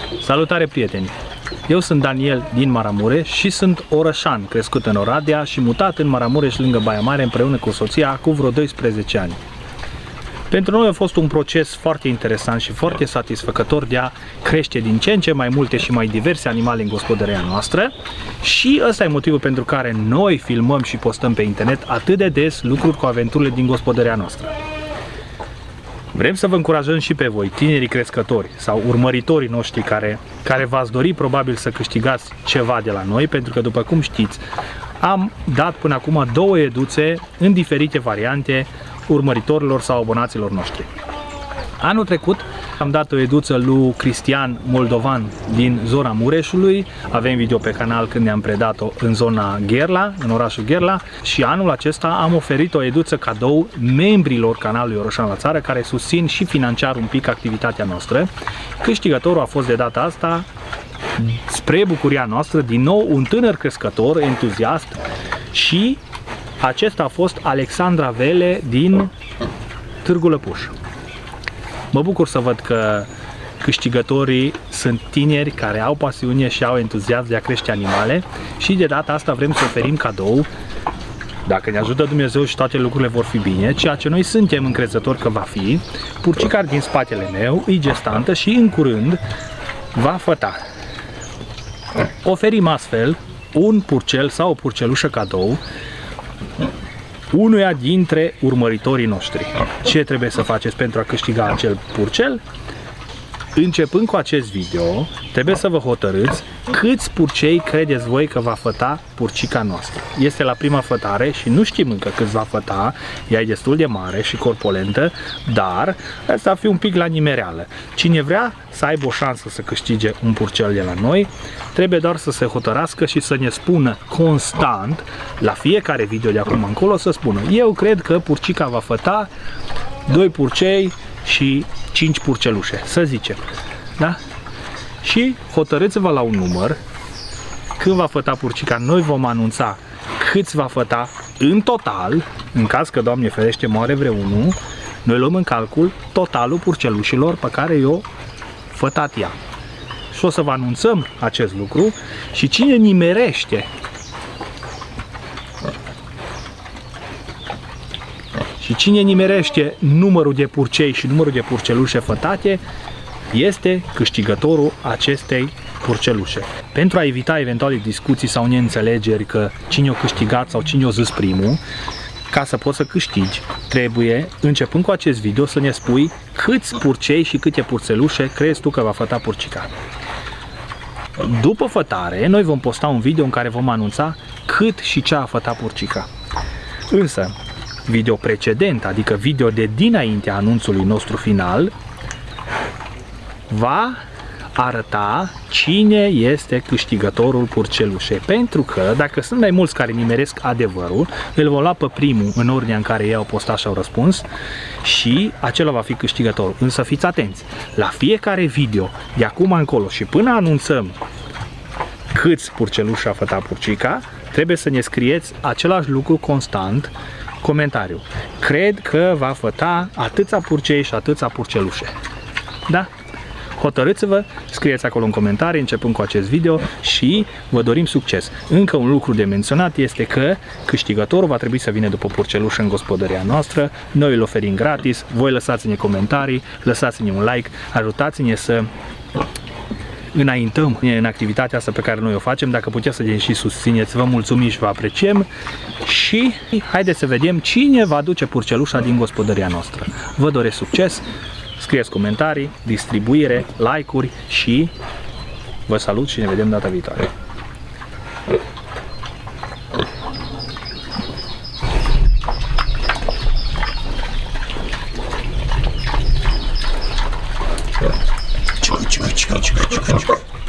Salutare, prieteni! Eu sunt Daniel din Maramureș și sunt orășan, crescut în Oradea și mutat în Maramureș lângă Baia Mare împreună cu soția cu vreo 12 ani. Pentru noi a fost un proces foarte interesant și foarte satisfăcător de a crește din ce în ce mai multe și mai diverse animale în gospodăria noastră și ăsta e motivul pentru care noi filmăm și postăm pe internet atât de des lucruri cu aventurile din gospodăria noastră. Vrem să vă încurajăm și pe voi, tinerii crescători sau urmăritorii noștri care v-ați dori probabil să câștigați ceva de la noi, pentru că, după cum știți, am dat până acum 2 eduțe în diferite variante urmăritorilor sau abonaților noștri. Anul trecut am dat o eduță lui Cristian Moldovan din zona Mureșului, avem video pe canal când ne-am predat-o în zona Gherla, în orașul Gherla, și anul acesta am oferit o eduță cadou membrilor canalului Orășan la Țară, care susțin și financiar un pic activitatea noastră. Câștigătorul a fost de data asta, spre bucuria noastră, din nou un tânăr crescător entuziast și acesta a fost Alexandra Vele din Târgu Lăpuș. Mă bucur să văd că câștigătorii sunt tineri care au pasiune și au entuziasm de a crește animale și de data asta vrem să oferim cadou, dacă ne ajută Dumnezeu și toate lucrurile vor fi bine, ceea ce noi suntem încrezători că va fi. Purcica din spatele meu e gestantă și în curând va făta. Oferim astfel un purcel sau o purcelușă cadou unuia dintre urmăritorii noștri. Ce trebuie să faceți pentru a câștiga acel purcel? Începând cu acest video, trebuie să vă hotărâți câți purcei credeți voi că va făta purcica noastră. Este la prima fătare și nu știm încă cât va făta, ea e destul de mare și corpolentă, dar asta va fi un pic la nimereală. Cine vrea să aibă o șansă să câștige un purcel de la noi, trebuie doar să se hotărască și să ne spună constant, la fiecare video de acum încolo, să spună: eu cred că purcica va făta 2 purcei și 5 purcelușe, să zicem, da? Și hotărâți-vă la un număr. Când va făta purcica, noi vom anunța câți va făta în total. În caz că, Doamne ferește, moare vreunul, noi luăm în calcul totalul purcelușilor pe care i-o fătat ea. Și o să vă anunțăm acest lucru și cine nimerește numărul de purcei și numărul de purcelușe fătate este câștigătorul acestei purcelușe. Pentru a evita eventuale discuții sau neînțelegeri că cine o câștigat sau cine o zis primul, ca să poți să câștigi, trebuie, începând cu acest video, să ne spui câți purcei și câte purcelușe crezi tu că va făta purcica. După fătare, noi vom posta un video în care vom anunța cât și ce a fătat purcica. Însă, video precedent, adică video de dinaintea anunțului nostru final, va arăta cine este câștigătorul purcelușei. Pentru că dacă sunt mai mulți care nimeresc adevărul, îl vom lua pe primul în ordinea în care ei au postat și au răspuns și acela va fi câștigătorul. Însă fiți atenți, la fiecare video de acum încolo și până anunțăm câți purceluși a fătat purcica, trebuie să ne scrieți același lucru constant, comentariu: cred că va făta atâția purcei și atâția purcelușe. Da? Hotărâți-vă, scrieți acolo în comentarii începând cu acest video și vă dorim succes. Încă un lucru de menționat este că câștigătorul va trebui să vină după purcelușă în gospodăria noastră. Noi îl oferim gratis, voi lăsați-ne comentarii, lăsați-ne un like, ajutați-ne să înaintăm în activitatea asta pe care noi o facem. Dacă puteți să ne și susțineți, vă mulțumim și vă apreciem și haideți să vedem cine va aduce purcelușa din gospodăria noastră. Vă doresc succes, scrieți comentarii, distribuire, like-uri și vă salut și ne vedem data viitoare. Ciu, ciu, ciu, ciu, ciu, ciu.